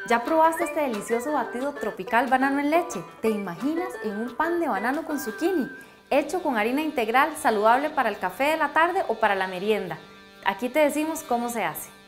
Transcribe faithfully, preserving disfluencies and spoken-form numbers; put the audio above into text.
¿Ya probaste este delicioso batido tropical banano en leche? ¿Te imaginas en un pan de banano con zucchini? Hecho con harina integral, saludable para el café de la tarde o para la merienda. Aquí te decimos cómo se hace.